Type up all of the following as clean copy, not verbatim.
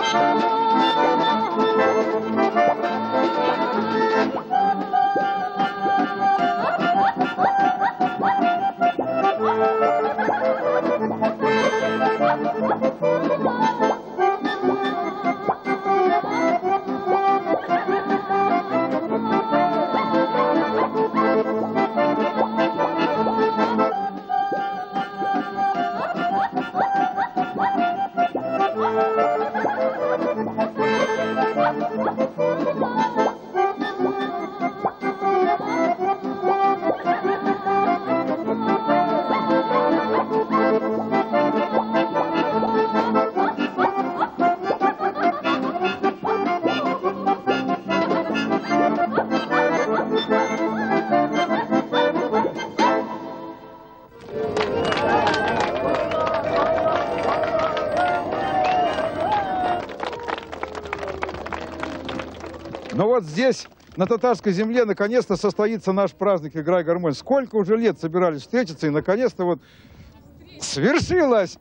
Но вот здесь, на татарской земле, наконец-то состоится наш праздник «Играй гармонь». Сколько уже лет собирались встретиться, и наконец-то вот свершилось!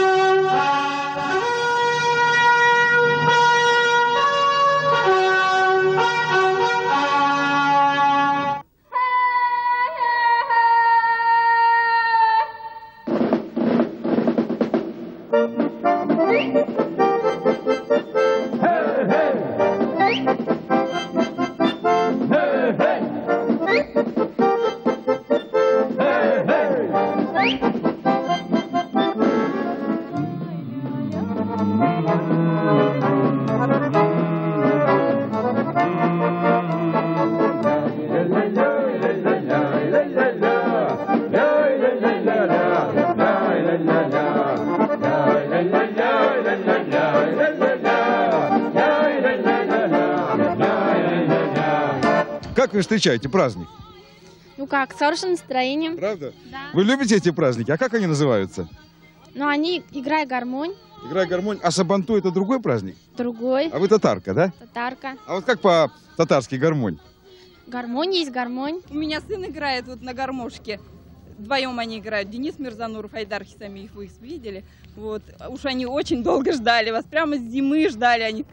Как вы встречаете праздник? Ну как, с хорошим настроением. Правда? Да. Вы любите эти праздники? А как они называются? Ну они «Играй гармонь», «Играй гармонь». А Сабантуй — это другой праздник? другой, А вы татарка, да? татарка. А вот как по-татарски гармонь? Гармонь есть гармонь. У меня сын играет вот на гармошке. Вдвоем они играют. Денис Мирзануров, Айдар Хисамиев, вы их видели. Вот. Уж они очень долго ждали вас. Прямо с зимы ждали они.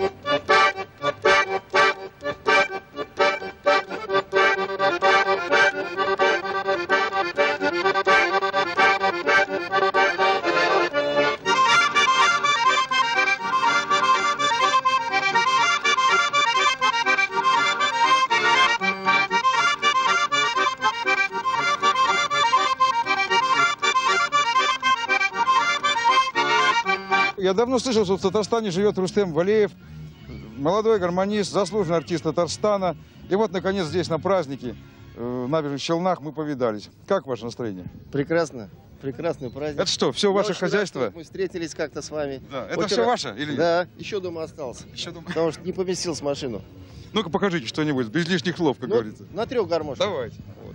Я давно слышал, что в Татарстане живет Рустем Валеев, молодой гармонист, заслуженный артист Татарстана. И вот, наконец, здесь на празднике, в набережных Челнах, мы повидались. Как ваше настроение? Прекрасно. Прекрасный праздник. Это что, все ваше хозяйство? Рад, мы встретились как-то с вами. Да. Это все ваше или нет? Да, еще дома остался. Еще дома. Потому что не поместился в машину. Ну-ка покажите что-нибудь, без лишних слов, как говорится. На 3 гармошках. Давайте. Вот.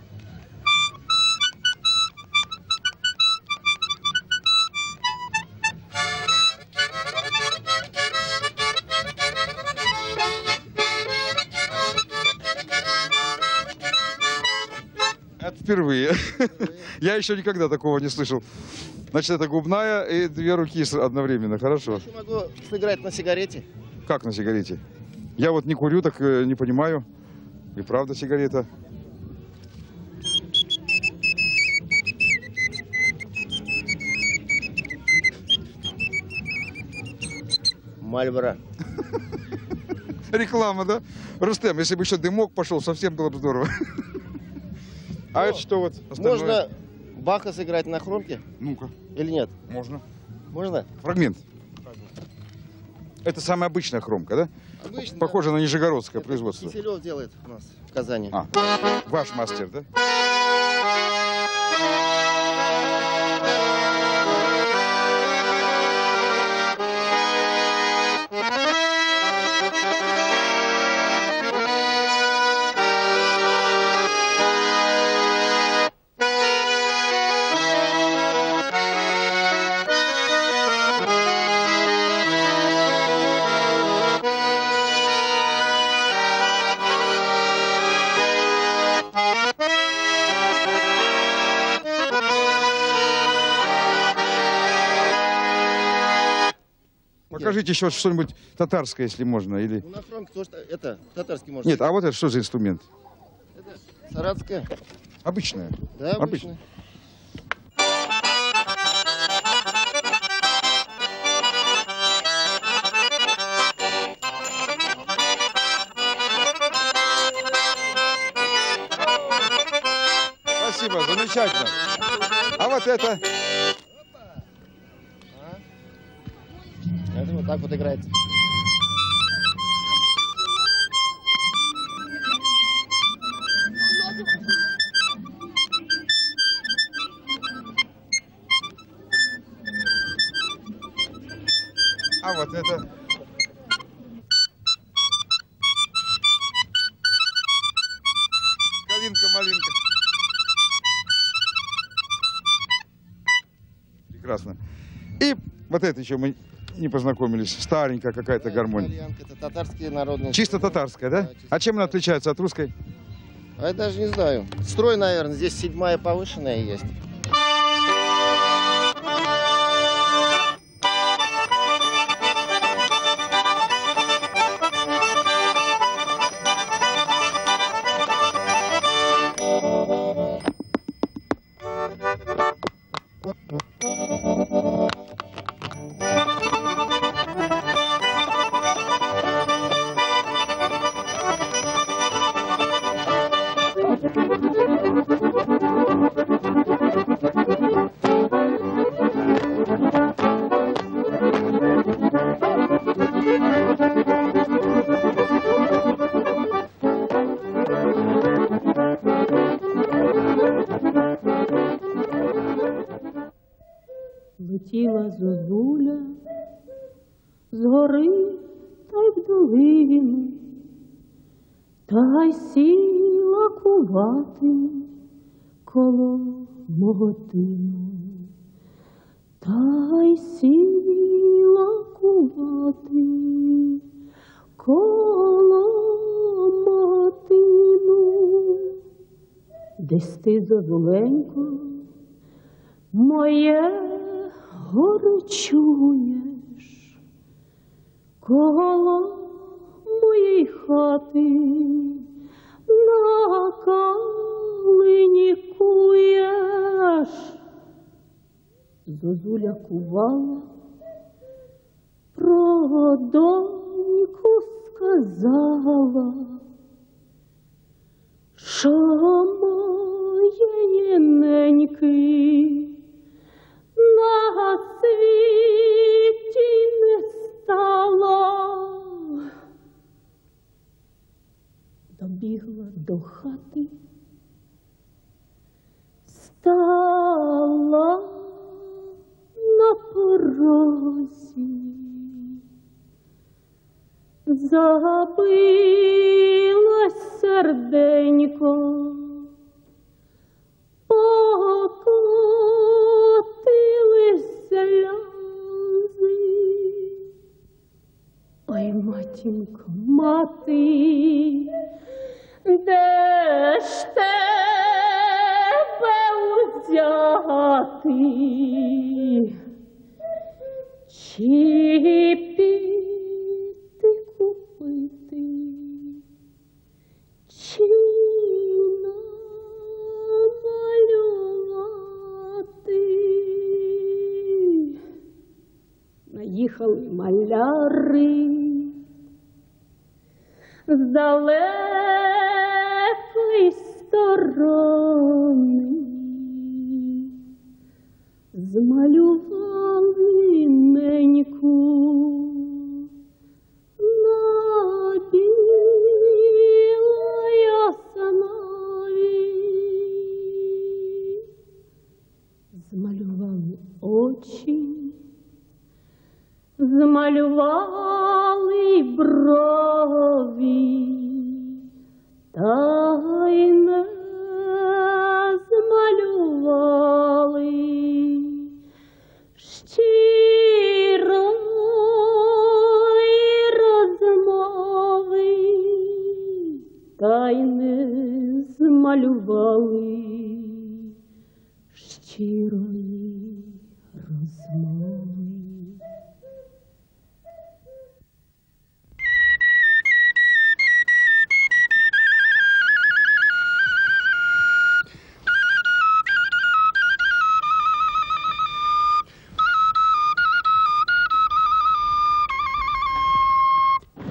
Это впервые. Я еще никогда такого не слышал. Значит, это губная и 2 руки одновременно. Хорошо. Я еще могу сыграть на сигарете. Как на сигарете? Я вот не курю, так не понимаю. И правда сигарета. Мальборо. Реклама, да? Рустем, если бы еще дымок пошел, совсем было бы здорово. А это что вот остальное? Можно Баха сыграть на хромке? Ну-ка. Или нет? Можно. Можно? Фрагмент. Это самая обычная хромка, да? Обычно. Похоже на нижегородское производство. Киселев делает у нас в Казани. А, ваш мастер, да? Покажите еще что-нибудь татарское, если можно. Или... Ну, на хромке тоже это татарский можно. Нет, а вот это что за инструмент? Это саратская. Обычная. Да, обычно. Спасибо, замечательно. А вот это? Это вот так вот играется. А вот это? Калинка-малинка. Прекрасно. И вот это еще мы не познакомились. Старенькая какая-то гармония. Итальянка, это татарские народные. Чисто татарская, да? чисто А чем она отличается от русской? А я даже не знаю. Строй, наверное, здесь 7-я повышенная есть. Летіла зозуля з гори та й в долину, та й сіла кувати коло мого тину, та й сіла кувати коло мого тину. Десь ти, зозуленько, моє горе чуєш, коло моєї хати на калині куєш. Зозуля кувала, про доньку сказала, що моєї неньки на світі не стало. Добігла до хати, стала на порозі, забилось серденько, покотились сльози. Ой, матінко, мати, де ж тебе узяти? Чи піти купити, чи намалювати? Наїхали маляри з далекої сторони, змалювали неньку на білій основі, змалювали очі, змалювали й брові, та й не змалювали щирої розмови, та й не змалювали щирої розмови.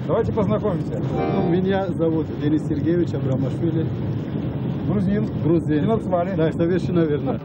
Давайте познакомимся. Ну, меня зовут Денис Сергеевич Абрамашвили. Грузин. Грузин. И назвали. Да, совершенно верно.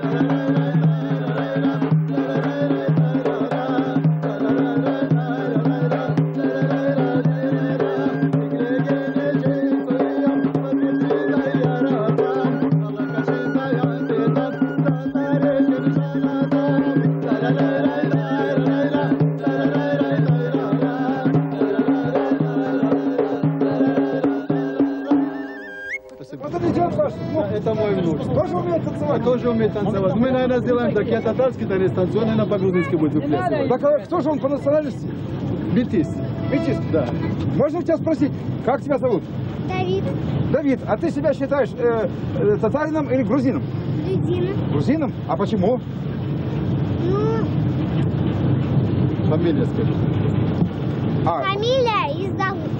Вот это идет ваш внук. Это мой внук. Тоже умеет танцевать? Тоже умеет танцевать. Мы, наверное, сделаем так. Я татарский танец танцую, наверное, по-грузински будет выплясывать. Так, а кто же он по национальности? Метис. Метис? Да. Можно тебя спросить, как тебя зовут? Давид. Давид, а ты себя считаешь татарином или грузином? Людина. Грузином? А почему? Ну, Фамилия скажи. А, фамилия и зовут.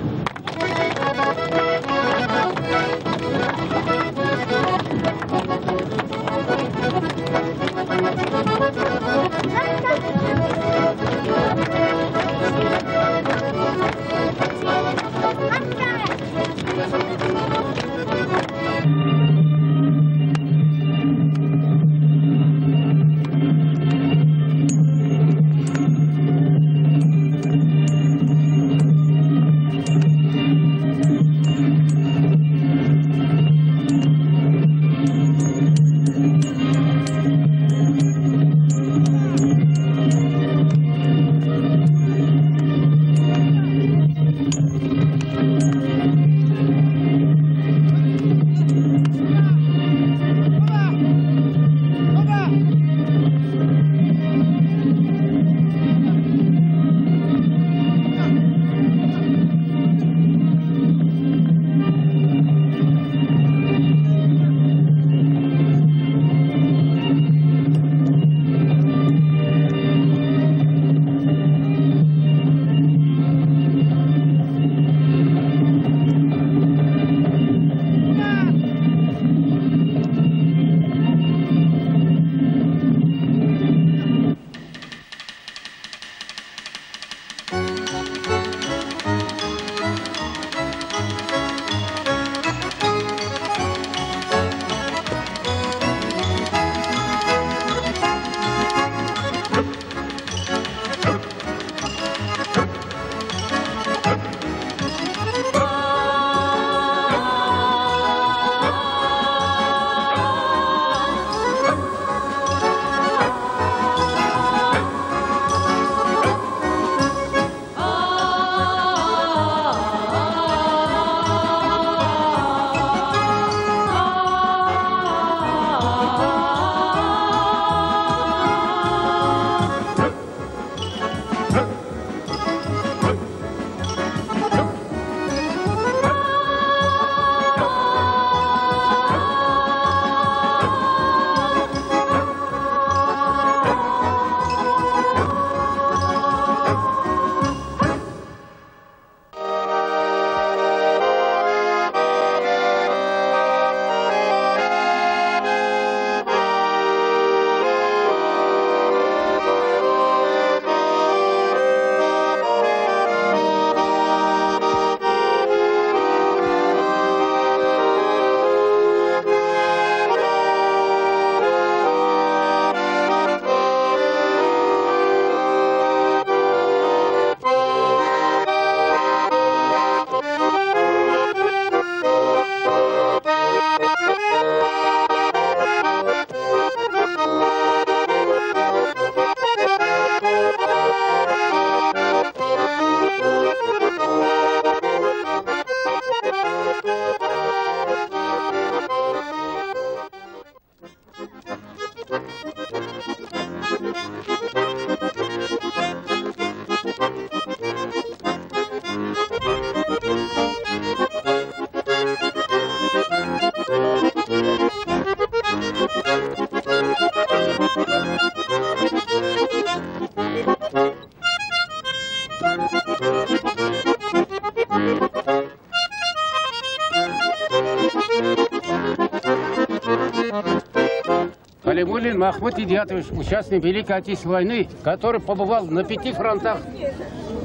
Халимуллин Махмуд Идиатович, участник Великой Отечественной войны, который побывал на 5 фронтах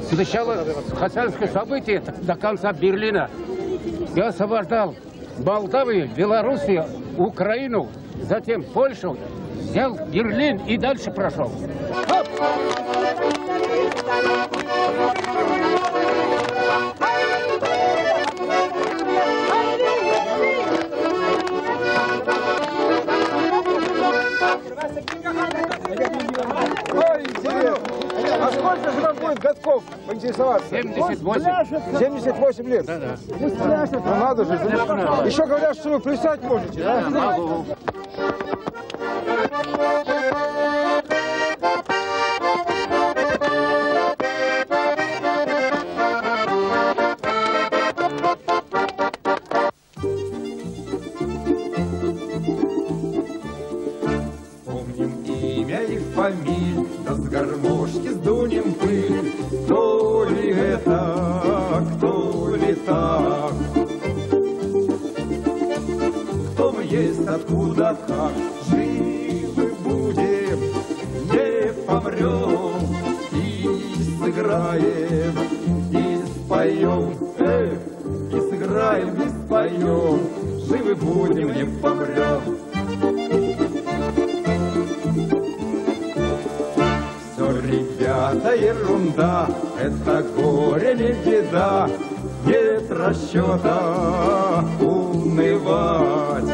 С начала хасанского события до конца Берлина я освобождал Молдавию, Белоруссию, Украину, затем Польшу, взял Берлин и дальше прошел. Ой, интересно. А сколько же вам будет годков, поинтересоваться? 78. 78 лет? Да-да. Ну надо же. Еще говорят, что вы плясать можете, да? Могу. Помним имя и фамиль, да с гармошки сдунем пыль. Кто ли это, кто ли так? Кто мы есть, откуда, как? Живы будем, не помрем. И сыграем, и споем, и сыграем, и споем. Живы будем, не помрем. Ребята, ерунда, это горе не беда, нет расчета унывать.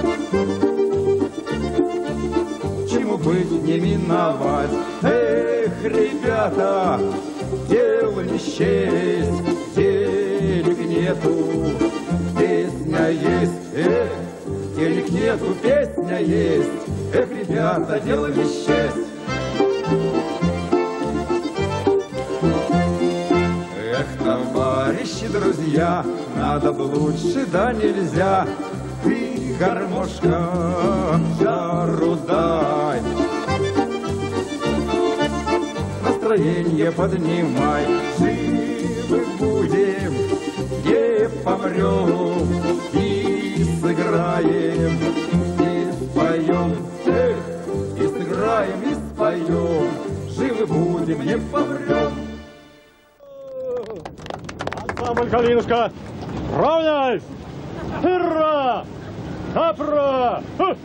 Чему быть не миновать? Эх, ребята, дел не счесть, денег нету, песня есть. Эх, денег нету, песня есть. Эх, ребята, дело не счесть. Эх, товарищи, друзья, надо бы лучше, да нельзя. Ты, гармошка, жару дай, настроение поднимай. Живы будем, не помрем, и сыграем, и споем. Эх, и сыграем, и споем. Живы будем, не помрем. Ансамбль «Калинушка», равняйсь! Ура! Направо!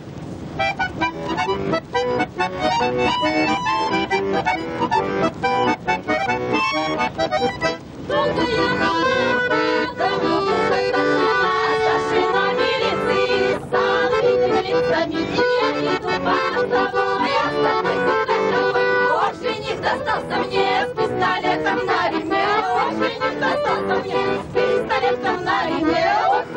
Достался мне с пистолетом на ремне, ошейник достался мне с пистолетом на ремне.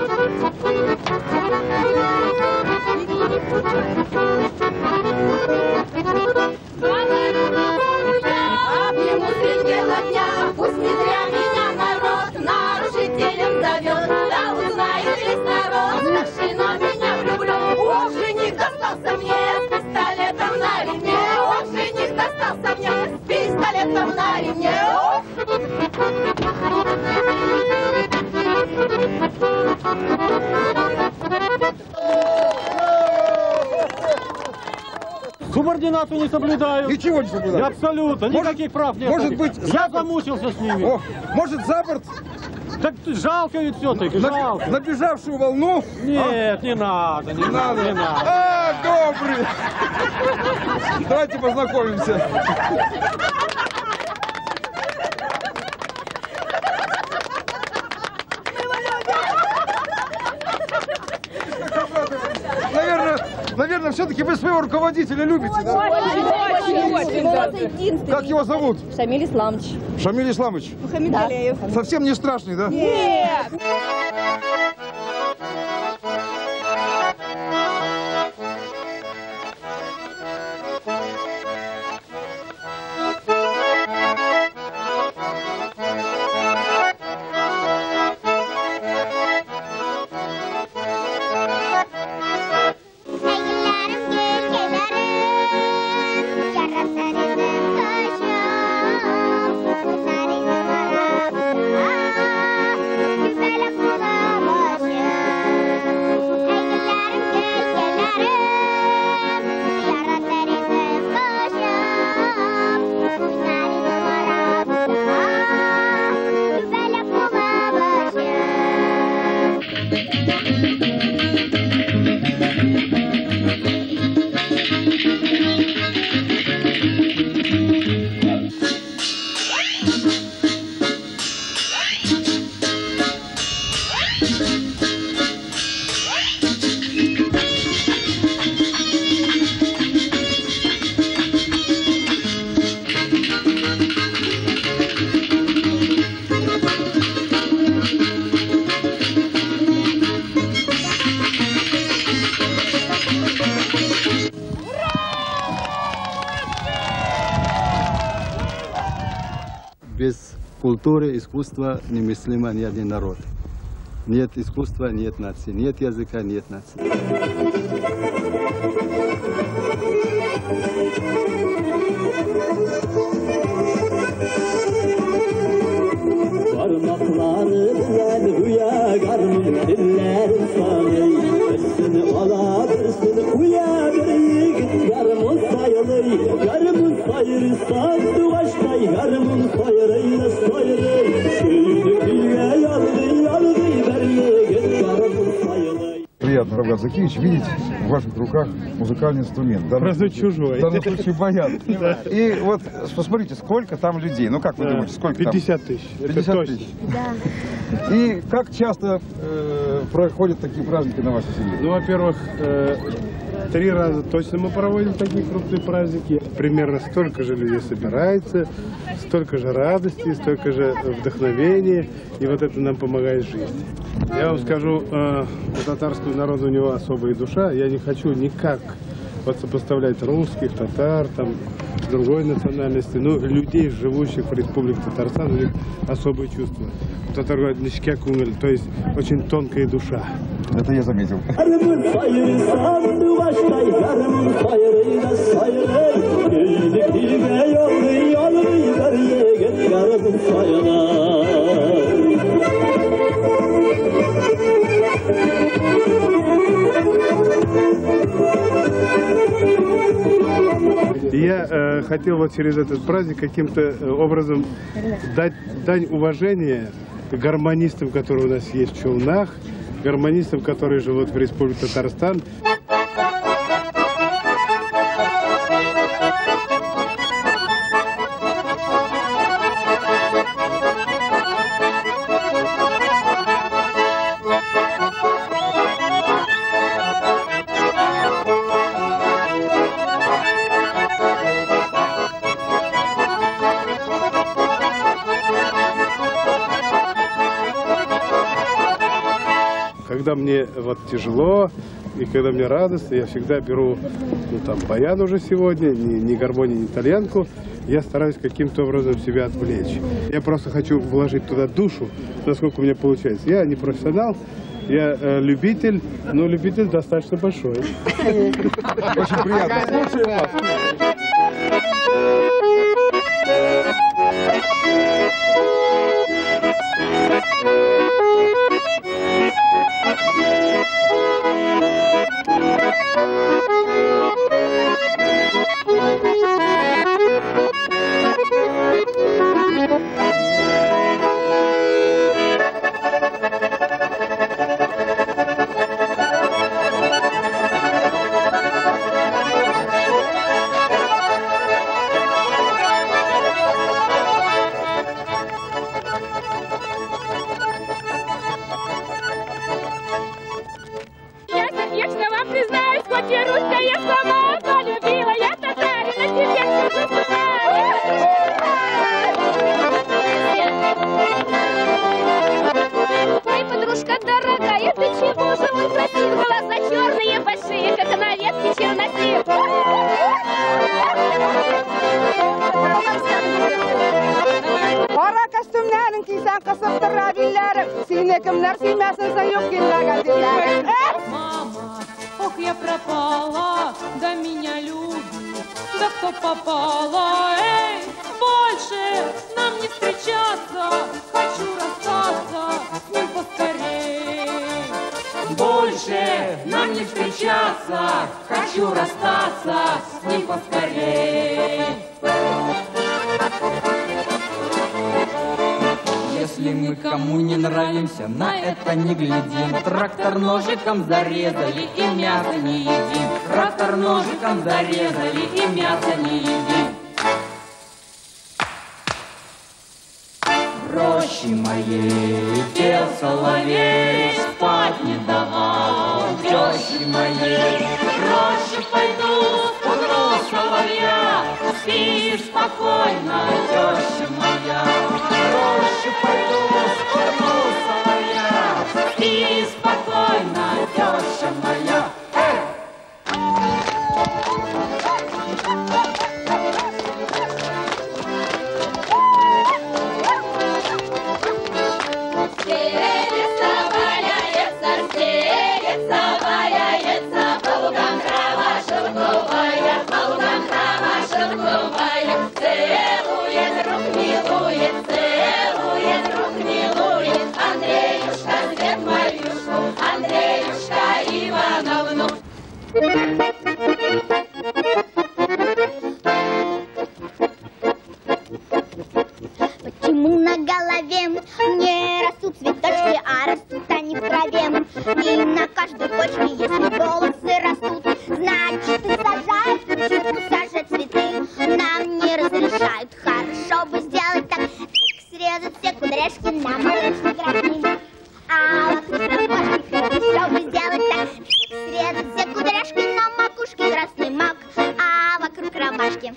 Обниму средь бела дня, пусть не зря меня народ нарушителем зовет. Да узнает весь народ, старшина меня влюблен. Ошейник достался мне с пистолетом на ремне, ошейник достался мне с пистолетом на ремне. Субординату не соблюдаю. Ничего не соблюдаю. Абсолютно. Никаких прав нет. Может быть, я замучился с ними. О, может, за борт? Так жалко ведь все-таки, жалко. Набежавшую волну? Нет, не надо, не надо. Не надо. А, добрый! Давайте познакомимся. Наверное, все-таки вы своего руководителя любите, да? Очень. Как его зовут? Шамиль Исламович. Шамиль Исламович. Мухаммед Алиев. Совсем не страшный, да? Нет. Sarı культуры, искусства немыслимо ни один народ. Нет искусства, нет нации, нет языка, нет нации. Parmakları bilen rüya garmın dillerin sanı üstünü oladırsın uya bir yiğit garmın sayılı garmın sayırı sandı başkay garmın sayırıyla sayırı Büyüdü büyüye yaldı yaldı bir yiğit garmın sayılı Приятно, Равгат Закиевич, видеть в ваших руках музыкальный инструмент. Просто чужой. В данном случае баян. И вот посмотрите, сколько там людей. Ну как вы думаете, сколько там? 50 тысяч. 50 тысяч. Да. И как часто проходят такие праздники на вашей семье? Ну, во-первых, 3 раза точно мы проводим такие крупные праздники. Примерно столько же людей собирается, столько же радости, столько же вдохновения. И вот это нам помогает жить. Я вам скажу, у татарского народа у него особая душа. Я не хочу никак вот сопоставлять русских, татар, там, другой национальности. Но людей, живущих в Республике Татарстан, у них особые чувства. Татар говорит, нишке кунгель, то есть очень тонкая душа. Это я заметил. И я хотел вот через этот праздник каким-то образом дать дань уважения гармонистам, которые у нас есть в Челнах, гармонистам, которые живут в Республике Татарстан. Когда мне вот тяжело и когда мне радостно, я всегда беру, ну там, баян уже сегодня, ни гармонию, ни итальянку. Я стараюсь каким-то образом себя отвлечь. Я просто хочу вложить туда душу, насколько у меня получается. Я не профессионал, я любитель, но любитель достаточно большой. Очень приятно. Слушаем вас. Мама, ох, я пропала, да меня любит, да кто попала, эй, больше нам не встречаться, хочу расстаться с ним поскорей. Больше нам не встречаться, хочу расстаться с ним поскорей. Если мы кому не нравимся, на это не глядим. Трактор ножиком зарезали и мясо не едим. Трактор ножиком зарезали и мясо не едим. В роще моей пел соловей, спать не давал он тещи моей. В роще пойду, спугну соловья, спи спокойно, теща моя. В роще пойду, спугну соловья, спи спокойно, теща моя. голове. Не растут цветочки, а растут они в траве. И на каждой почке, если волосы растут, значит и сажают птичку, сажать цветы. Нам не разрешают, хорошо бы сделать так. Срезать все кудряшки на макушке красной. А вокруг ромашки хорошо бы сделать так. Срезать все кудряшки на макушке красный мак. А вокруг ромашки.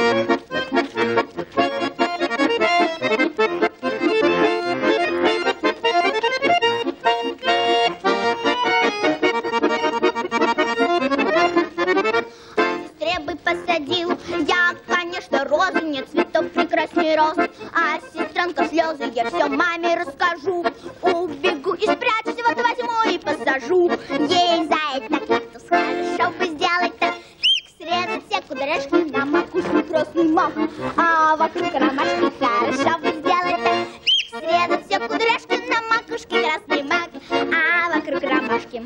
Стребы посадил я, конечно, розы, нет цветов прекрасней роз. А сестренка слезы я все маме расскажу. Убегу и спрячусь, вот возьму и посажу. Ей за это кактус хорошо бы сделать так. Срезать все кудряшки на макушке красный мак. А вокруг ромашки хорошо бы сделать так. Срезать все кудряшки на макушке красный мак. А вокруг ромашки.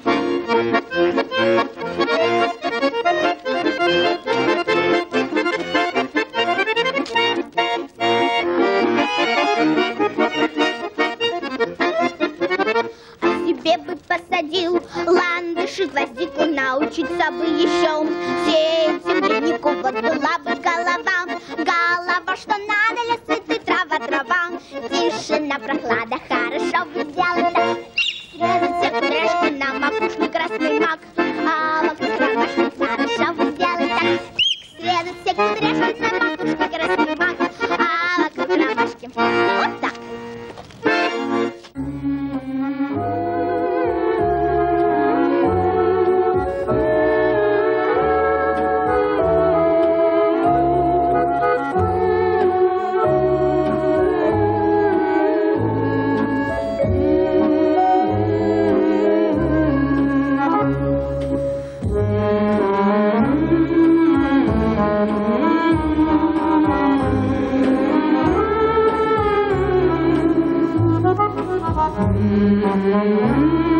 Себе бы посадил ландыши, гвоздику, научиться бы еще сеять землянику. Вот была бы голова, голова, что надо, лес, цветы, трава, трава. Тишина, прохлада, хорошо бы сделать так. Срезать все кудряшки на макушке красный мак. А вокруг ромашки хорошо бы сделать так. Срезать все кудряшки на макушке красный мак. А вокруг ромашки. Вот так. Mm-hmm.